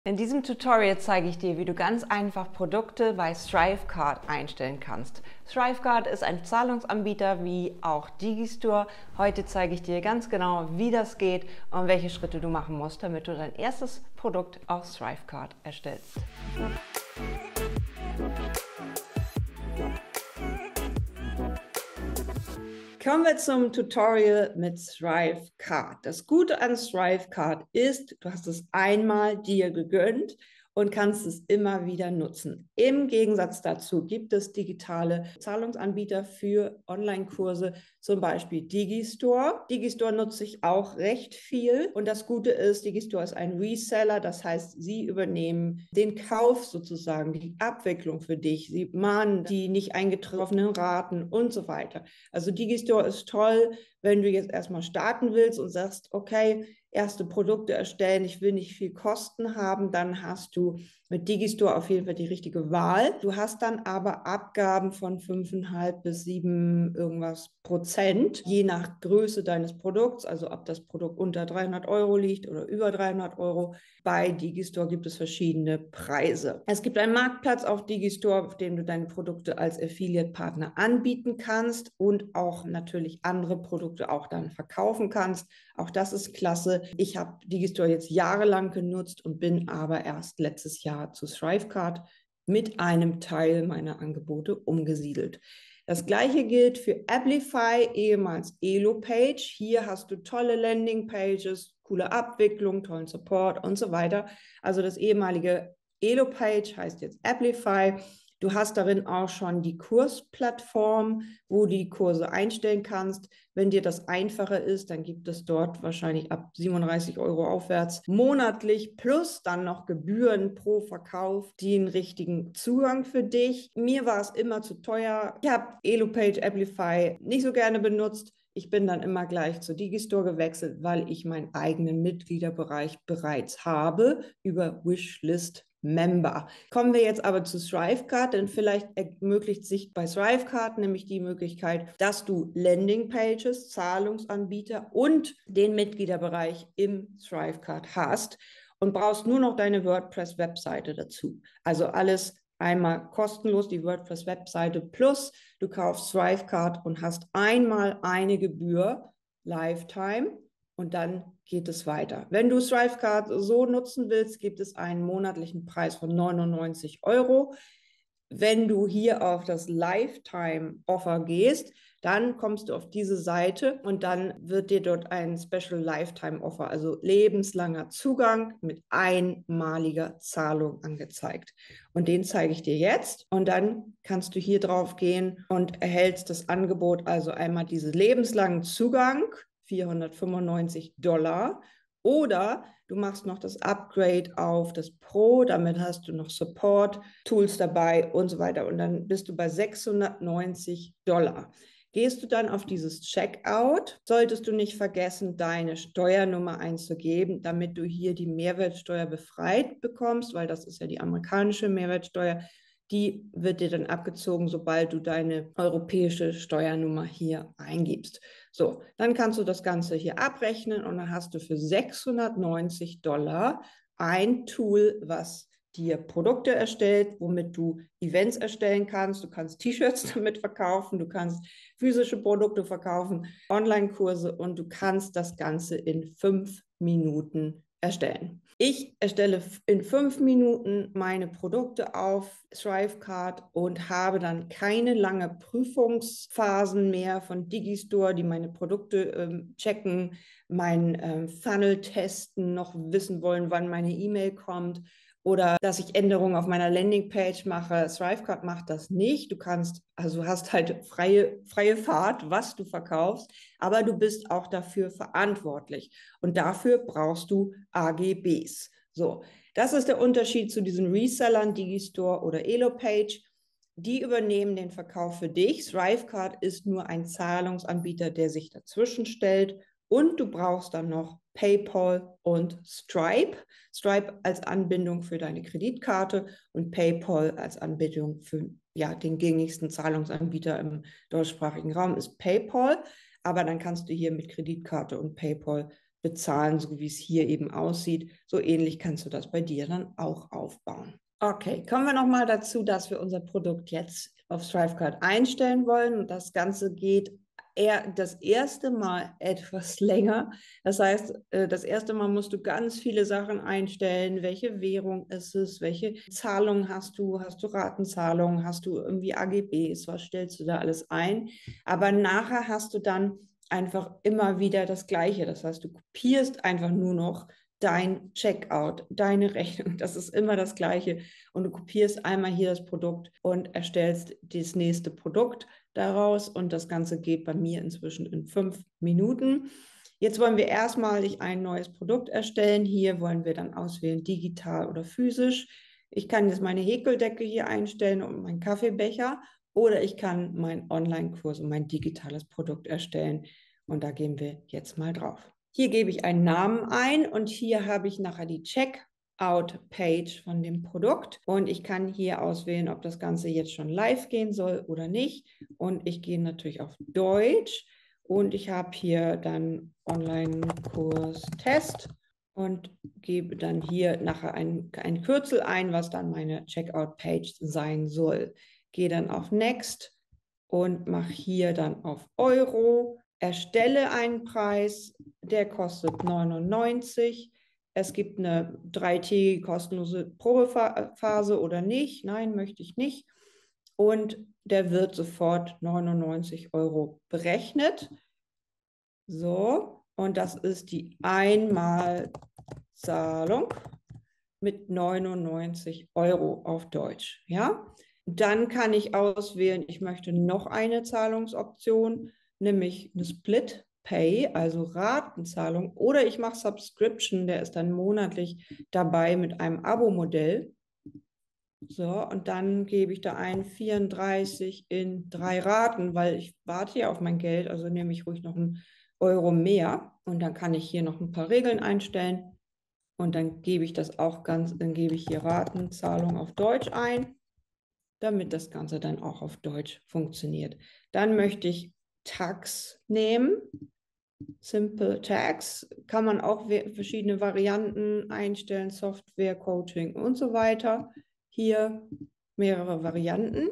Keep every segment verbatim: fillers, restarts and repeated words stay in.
In diesem Tutorial zeige ich dir, wie du ganz einfach Produkte bei Thrivecart einstellen kannst. Thrivecart ist ein Zahlungsanbieter wie auch Digistore. Heute zeige ich dir ganz genau, wie das geht und welche Schritte du machen musst, damit du dein erstes Produkt auf Thrivecart erstellst. Kommen wir zum Tutorial mit Thrivecart. Das Gute an Thrivecart ist, du hast es einmal dir gegönnt und kannst es immer wieder nutzen. Im Gegensatz dazu gibt es digitale Zahlungsanbieter für Online-Kurse, zum Beispiel Digistore. Digistore nutze ich auch recht viel und das Gute ist, Digistore ist ein Reseller, das heißt, sie übernehmen den Kauf sozusagen, die Abwicklung für dich, sie mahnen die nicht eingetroffenen Raten und so weiter. Also Digistore ist toll, wenn du jetzt erstmal starten willst und sagst, okay, erste Produkte erstellen, ich will nicht viel Kosten haben, dann hast du mit Digistore auf jeden Fall die richtige Wahl. Du hast dann aber Abgaben von fünf Komma fünf bis sieben irgendwas Prozent, je nach Größe deines Produkts, also ob das Produkt unter dreihundert Euro liegt oder über dreihundert Euro. Bei Digistore gibt es verschiedene Preise. Es gibt einen Marktplatz auf Digistore, auf dem du deine Produkte als Affiliate-Partner anbieten kannst und auch natürlich andere Produkte auch dann verkaufen kannst. Auch das ist klasse. Ich habe Digistore jetzt jahrelang genutzt und bin aber erst letztes Jahr zu Thrivecart mit einem Teil meiner Angebote umgesiedelt. Das gleiche gilt für Applify, ehemals Elopage. Hier hast du tolle Landingpages, coole Abwicklung, tollen Support und so weiter. Also das ehemalige Elopage heißt jetzt Applify. Du hast darin auch schon die Kursplattform, wo du die Kurse einstellen kannst. Wenn dir das einfacher ist, dann gibt es dort wahrscheinlich ab siebenunddreißig Euro aufwärts monatlich plus dann noch Gebühren pro Verkauf den richtigen Zugang für dich. Mir war es immer zu teuer. Ich habe Elopage, Applify nicht so gerne benutzt. Ich bin dann immer gleich zu Digistore gewechselt, weil ich meinen eigenen Mitgliederbereich bereits habe über Wishlist Member. Kommen wir jetzt aber zu Thrivecart, denn vielleicht ermöglicht sich bei Thrivecart nämlich die Möglichkeit, dass du Landingpages, Zahlungsanbieter und den Mitgliederbereich im Thrivecart hast und brauchst nur noch deine WordPress-Webseite dazu. Also alles einmal kostenlos, die WordPress-Webseite plus du kaufst Thrivecart und hast einmal eine Gebühr, Lifetime, und dann geht es weiter. Wenn du Thrivecart so nutzen willst, gibt es einen monatlichen Preis von neunundneunzig Euro. Wenn du hier auf das Lifetime-Offer gehst, dann kommst du auf diese Seite und dann wird dir dort ein Special Lifetime-Offer, also lebenslanger Zugang mit einmaliger Zahlung angezeigt. Und den zeige ich dir jetzt. Und dann kannst du hier drauf gehen und erhältst das Angebot, also einmal diesen lebenslangen Zugang, vierhundertfünfundneunzig Dollar, oder du machst noch das Upgrade auf das Pro, damit hast du noch Support, Tools dabei und so weiter. Und dann bist du bei sechshundertneunzig Dollar. Gehst du dann auf dieses Checkout, solltest du nicht vergessen, deine Steuernummer einzugeben, damit du hier die Mehrwertsteuer befreit bekommst, weil das ist ja die amerikanische Mehrwertsteuer. Die wird dir dann abgezogen, sobald du deine europäische Steuernummer hier eingibst. So, dann kannst du das Ganze hier abrechnen und dann hast du für sechshundertneunzig Dollar ein Tool, was dir Produkte erstellt, womit du Events erstellen kannst. Du kannst T-Shirts damit verkaufen, du kannst physische Produkte verkaufen, Online-Kurse und du kannst das Ganze in fünf Minuten erstellen. Ich erstelle in fünf Minuten meine Produkte auf Thrivecart und habe dann keine lange Prüfungsphasen mehr von Digistore, die meine Produkte ähm, checken, meinen ähm, Funnel testen, noch wissen wollen, wann meine E-Mail kommt oder dass ich Änderungen auf meiner Landingpage mache. Thrivecart macht das nicht. Du kannst, also hast halt freie, freie Fahrt, was du verkaufst, aber du bist auch dafür verantwortlich. Und dafür brauchst du A G Bs. So, das ist der Unterschied zu diesen Resellern, Digistore oder Elopage. Die übernehmen den Verkauf für dich. Thrivecart ist nur ein Zahlungsanbieter, der sich dazwischen stellt. Und du brauchst dann noch PayPal und Stripe. Stripe als Anbindung für deine Kreditkarte und PayPal als Anbindung für ja, den gängigsten Zahlungsanbieter im deutschsprachigen Raum ist PayPal. Aber dann kannst du hier mit Kreditkarte und PayPal bezahlen, so wie es hier eben aussieht. So ähnlich kannst du das bei dir dann auch aufbauen. Okay, kommen wir nochmal dazu, dass wir unser Produkt jetzt auf Thrivecart einstellen wollen. Und das Ganze geht eher das erste Mal etwas länger. Das heißt, das erste Mal musst du ganz viele Sachen einstellen. Welche Währung ist es? Welche Zahlungen hast du? Hast du Ratenzahlungen? Hast du irgendwie A G Bs? Was stellst du da alles ein? Aber nachher hast du dann einfach immer wieder das Gleiche. Das heißt, du kopierst einfach nur noch dein Checkout, deine Rechnung, das ist immer das Gleiche. Und du kopierst einmal hier das Produkt und erstellst das nächste Produkt daraus. Und das Ganze geht bei mir inzwischen in fünf Minuten. Jetzt wollen wir erstmalig ein neues Produkt erstellen. Hier wollen wir dann auswählen, digital oder physisch. Ich kann jetzt meine Häkeldecke hier einstellen und meinen Kaffeebecher. Oder ich kann meinen Online-Kurs und mein digitales Produkt erstellen. Und da gehen wir jetzt mal drauf. Hier gebe ich einen Namen ein und hier habe ich nachher die Checkout-Page von dem Produkt. Und ich kann hier auswählen, ob das Ganze jetzt schon live gehen soll oder nicht. Und ich gehe natürlich auf Deutsch und ich habe hier dann Online-Kurs Test und gebe dann hier nachher ein, ein Kürzel ein, was dann meine Checkout-Page sein soll. Gehe dann auf Next und mache hier dann auf Euro. Erstelle einen Preis, der kostet neunundneunzig. Es gibt eine dreitägige kostenlose Probephase oder nicht. Nein, möchte ich nicht. Und der wird sofort neunundneunzig Euro berechnet. So, und das ist die Einmalzahlung mit neunundneunzig Euro auf Deutsch. Ja? Dann kann ich auswählen, ich möchte noch eine Zahlungsoption, nämlich eine Split Pay, also Ratenzahlung, oder ich mache Subscription, der ist dann monatlich dabei mit einem Abo-Modell. So, und dann gebe ich da ein vierunddreißig in drei Raten, weil ich warte ja auf mein Geld, also nehme ich ruhig noch einen Euro mehr und dann kann ich hier noch ein paar Regeln einstellen und dann gebe ich das auch ganz, dann gebe ich hier Ratenzahlung auf Deutsch ein, damit das Ganze dann auch auf Deutsch funktioniert. Dann möchte ich Tax nehmen. Simple Tax kann man auch verschiedene Varianten einstellen, Software, Coaching und so weiter. Hier mehrere Varianten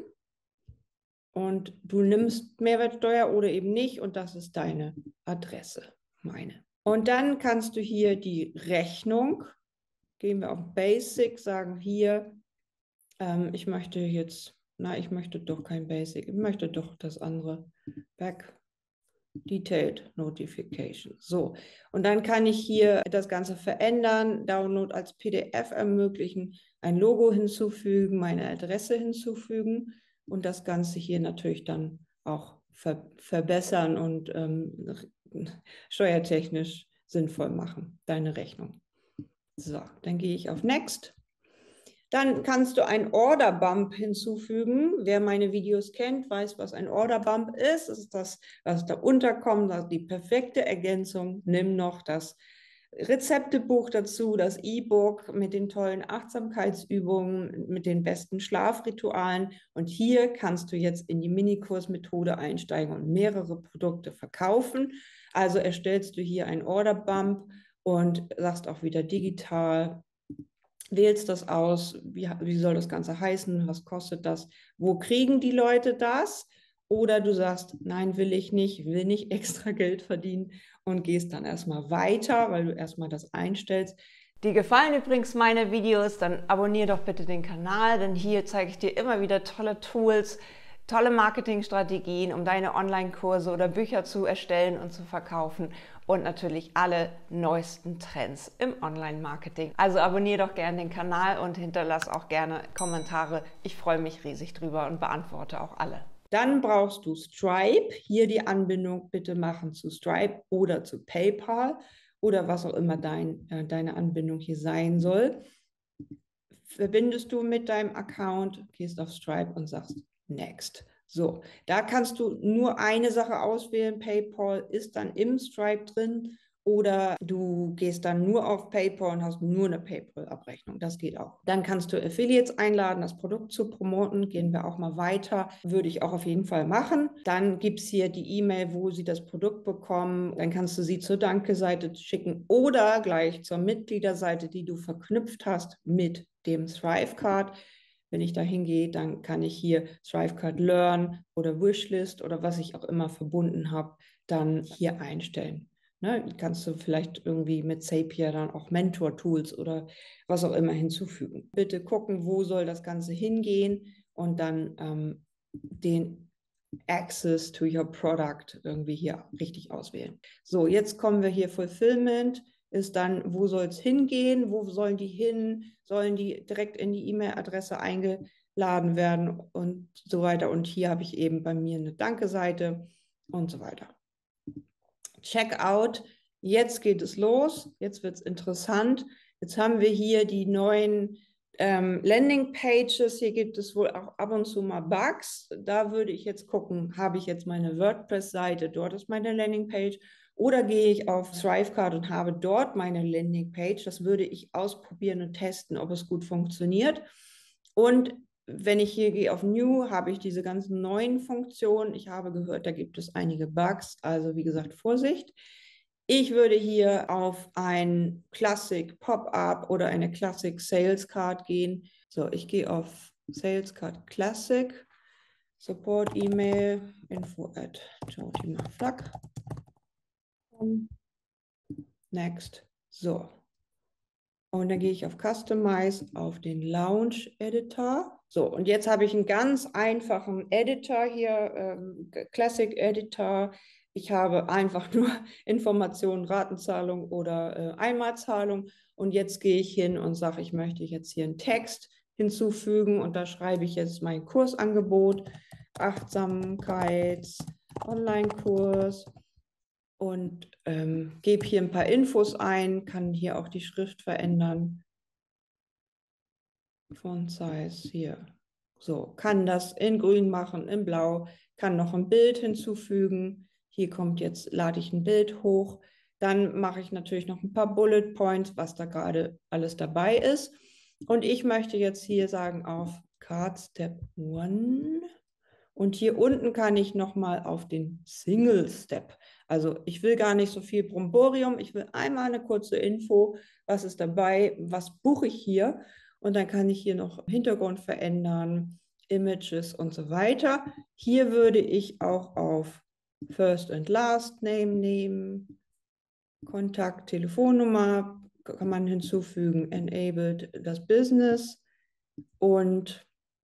und du nimmst Mehrwertsteuer oder eben nicht und das ist deine Adresse, meine. Und dann kannst du hier die Rechnung, gehen wir auf Basic, sagen hier, ähm, ich möchte jetzt, na, ich möchte doch kein Basic, ich möchte doch das andere, Back Detailed Notification. So, und dann kann ich hier das Ganze verändern, Download als P D F ermöglichen, ein Logo hinzufügen, meine Adresse hinzufügen und das Ganze hier natürlich dann auch ver verbessern und ähm, steuertechnisch sinnvoll machen, deine Rechnung. So, dann gehe ich auf Next. Dann kannst du ein Order Bump hinzufügen. Wer meine Videos kennt, weiß, was ein Order Bump ist. Das ist das, was da unterkommt, also die perfekte Ergänzung. Nimm noch das Rezeptebuch dazu, das E-Book mit den tollen Achtsamkeitsübungen, mit den besten Schlafritualen. Und hier kannst du jetzt in die Minikursmethode einsteigen und mehrere Produkte verkaufen. Also erstellst du hier ein Order Bump und sagst auch wieder digital, wählst das aus, wie, wie soll das Ganze heißen, was kostet das, wo kriegen die Leute das? Oder du sagst, nein, will ich nicht, will nicht extra Geld verdienen und gehst dann erstmal weiter, weil du erstmal das einstellst. Dir gefallen übrigens meine Videos, dann abonniere doch bitte den Kanal, denn hier zeige ich dir immer wieder tolle Tools, tolle Marketingstrategien, um deine Online-Kurse oder Bücher zu erstellen und zu verkaufen und natürlich alle neuesten Trends im Online-Marketing. Also abonniere doch gerne den Kanal und hinterlass auch gerne Kommentare. Ich freue mich riesig drüber und beantworte auch alle. Dann brauchst du Stripe. Hier die Anbindung bitte machen zu Stripe oder zu PayPal oder was auch immer dein, äh, deine Anbindung hier sein soll. Verbindest du mit deinem Account, gehst auf Stripe und sagst Next. So, da kannst du nur eine Sache auswählen. PayPal ist dann im Stripe drin Oder du gehst dann nur auf PayPal und hast nur eine PayPal-Abrechnung. Das geht auch. Dann kannst du Affiliates einladen, das Produkt zu promoten. Gehen wir auch mal weiter. Würde ich auch auf jeden Fall machen. Dann gibt es hier die E-Mail, wo sie das Produkt bekommen. Dann kannst du sie zur Danke-Seite schicken oder gleich zur Mitgliederseite, die du verknüpft hast mit dem Thrivecart. Wenn ich da hingehe, dann kann ich hier Thrivecart Learn oder Wishlist oder was ich auch immer verbunden habe, dann hier einstellen. Ne, kannst du vielleicht irgendwie mit Zapier dann auch Mentor-Tools oder was auch immer hinzufügen. Bitte gucken, wo soll das Ganze hingehen und dann ähm, den Access to your product irgendwie hier richtig auswählen. So, jetzt kommen wir hier Fulfillment, ist dann, wo soll es hingehen, wo sollen die hin, sollen die direkt in die E-Mail-Adresse eingeladen werden und so weiter. Und hier habe ich eben bei mir eine Danke-Seite und so weiter. Checkout, jetzt geht es los, jetzt wird es interessant. Jetzt haben wir hier die neuen ähm, Landing-Pages, hier gibt es wohl auch ab und zu mal Bugs. Da würde ich jetzt gucken, habe ich jetzt meine WordPress-Seite, dort ist meine Landing-Page, oder gehe ich auf Thrivecart und habe dort meine Landing-Page. Das würde ich ausprobieren und testen, ob es gut funktioniert. Und wenn ich hier gehe auf New, habe ich diese ganzen neuen Funktionen. Ich habe gehört, da gibt es einige Bugs, also wie gesagt, Vorsicht. Ich würde hier auf ein Classic Pop-up oder eine Classic Sales Card gehen. So, ich gehe auf Sales Card Classic, Support E-Mail, info at jotimaflack. Next. So. Und dann gehe ich auf Customize, auf den Launch Editor. So, und jetzt habe ich einen ganz einfachen Editor hier, ähm, Classic Editor. Ich habe einfach nur Informationen, Ratenzahlung oder äh, Einmalzahlung. Und jetzt gehe ich hin und sage, ich möchte jetzt hier einen Text hinzufügen. Und da schreibe ich jetzt mein Kursangebot, Achtsamkeits-Online-Kurs. Und ähm, gebe hier ein paar Infos ein, kann hier auch die Schrift verändern. Font Size hier. So, kann das in grün machen, in blau, kann noch ein Bild hinzufügen. Hier kommt jetzt, lade ich ein Bild hoch. Dann mache ich natürlich noch ein paar Bullet Points, was da gerade alles dabei ist. Und ich möchte jetzt hier sagen auf Card Step eins. Und hier unten kann ich nochmal auf den Single Step. Also ich will gar nicht so viel Bromborium. Ich will einmal eine kurze Info, was ist dabei, was buche ich hier. Und dann kann ich hier noch Hintergrund verändern, Images und so weiter. Hier würde ich auch auf First and Last Name nehmen. Kontakt, Telefonnummer kann man hinzufügen. Enabled das Business. Und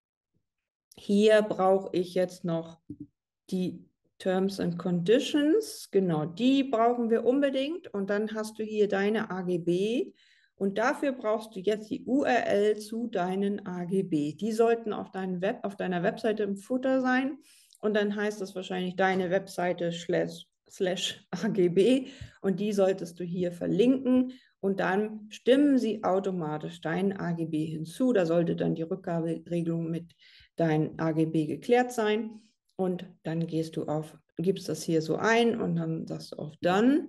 hier brauche ich jetzt noch die Terms and Conditions. Genau, die brauchen wir unbedingt. Und dann hast du hier deine A G B. Und dafür brauchst du jetzt die U R L zu deinen A G B. Die sollten auf, deinem Web, auf deiner Webseite im Footer sein. Und dann heißt das wahrscheinlich deine Webseite slash, slash A G B. Und die solltest du hier verlinken. Und dann stimmen sie automatisch deinen A G B hinzu. Da sollte dann die Rückgaberegelung mit dein A G B geklärt sein. Und dann gehst du auf, gibst das hier so ein und dann sagst du auf Done.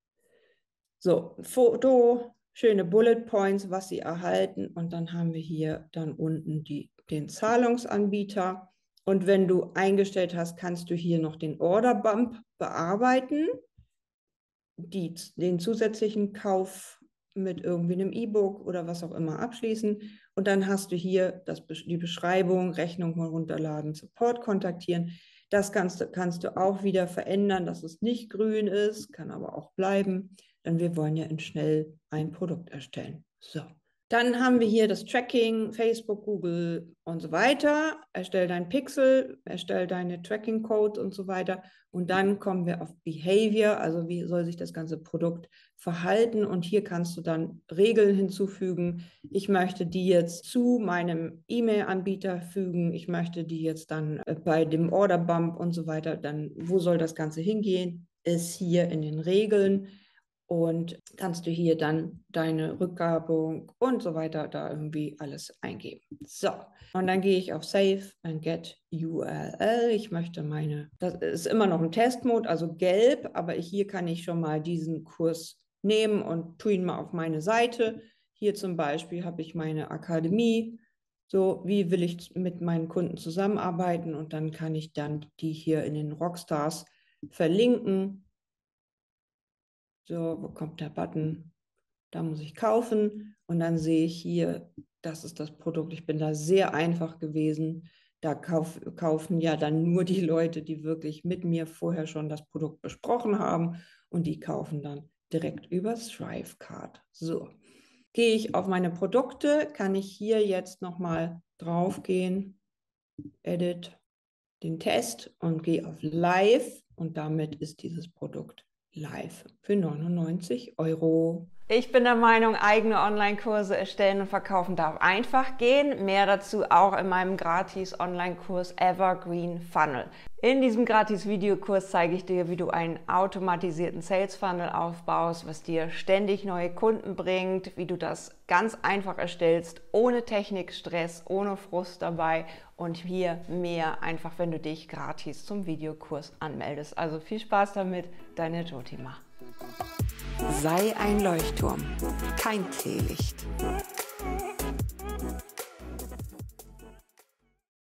So, Foto, schöne Bullet Points, was sie erhalten. Und dann haben wir hier dann unten die, den Zahlungsanbieter. Und wenn du eingestellt hast, kannst du hier noch den Order Bump bearbeiten. Die, den zusätzlichen Kauf mit irgendwie einem E-Book oder was auch immer abschließen. Und dann hast du hier das, die Beschreibung, Rechnung herunterladen, Support kontaktieren. Das kannst, kannst du auch wieder verändern, dass es nicht grün ist, kann aber auch bleiben, denn wir wollen ja in schnell ein Produkt erstellen. So. Dann haben wir hier das Tracking, Facebook, Google und so weiter. Erstell dein Pixel, erstell deine Tracking-Code und so weiter. Und dann kommen wir auf Behavior, also wie soll sich das ganze Produkt verhalten. Und hier kannst du dann Regeln hinzufügen. Ich möchte die jetzt zu meinem E-Mail-Anbieter fügen. Ich möchte die jetzt dann bei dem Order Bump und so weiter. Dann, wo soll das Ganze hingehen? Ist hier in den Regeln. und kannst du hier dann deine Rückgabung und so weiter da irgendwie alles eingeben. So, und dann gehe ich auf Save and Get U R L. Ich möchte meine, das ist immer noch ein Testmode, also gelb, aber hier kann ich schon mal diesen Kurs nehmen und tue ihn mal auf meine Seite. Hier zum Beispiel habe ich meine Akademie. So, wie will ich mit meinen Kunden zusammenarbeiten? Und dann kann ich dann die hier in den Rockstars verlinken. So, wo kommt der Button? Da muss ich kaufen und dann sehe ich hier, das ist das Produkt. Ich bin da sehr einfach gewesen. Da kauf, kaufen ja dann nur die Leute, die wirklich mit mir vorher schon das Produkt besprochen haben und die kaufen dann direkt über Thrivecart. So, gehe ich auf meine Produkte, kann ich hier jetzt nochmal drauf gehen, Edit, den Test und gehe auf Live und damit ist dieses Produkt live für neunundneunzig Euro. Ich bin der Meinung, eigene Online-Kurse erstellen und verkaufen darf einfach gehen. Mehr dazu auch in meinem gratis Online-Kurs Evergreen Funnel. In diesem gratis Videokurs zeige ich dir, wie du einen automatisierten Sales Funnel aufbaust, was dir ständig neue Kunden bringt, wie du das ganz einfach erstellst, ohne Technikstress, ohne Frust dabei und hier mehr einfach, wenn du dich gratis zum Videokurs anmeldest. Also viel Spaß damit, deine Jyotima. Sei ein Leuchtturm, kein Teelicht.